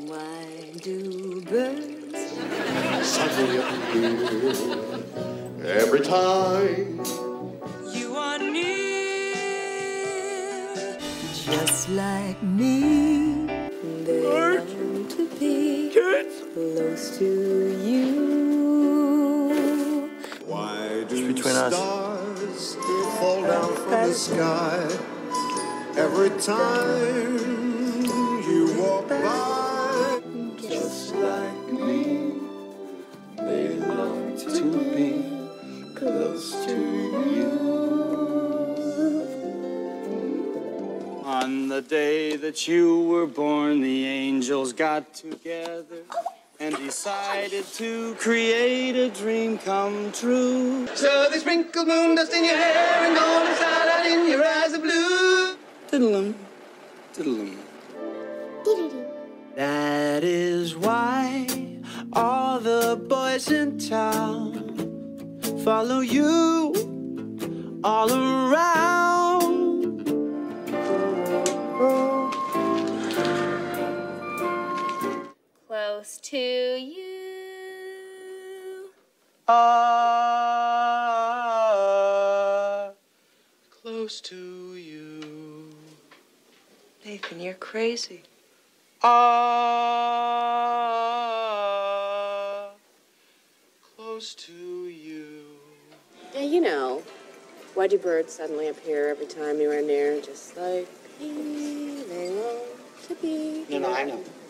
Why do birds suddenly appear every time you are near? Just like me, they long to be close to you. Why do stars fall down from the sky every time you walk by? Just like me, they long to be close to you. On the day that you were born, the angels got together and decided to create a dream come true. So they sprinkled moon dust in your hair and golden starlight in your eyes of blue. Diddle-um, diddle-um. That is why all the boys in town follow you all around. Close to you. Close to you. Nathan, you're crazy. Close to you. Yeah, you know, why do birds suddenly appear every time you are near? Just like me, they long to be. No, I know.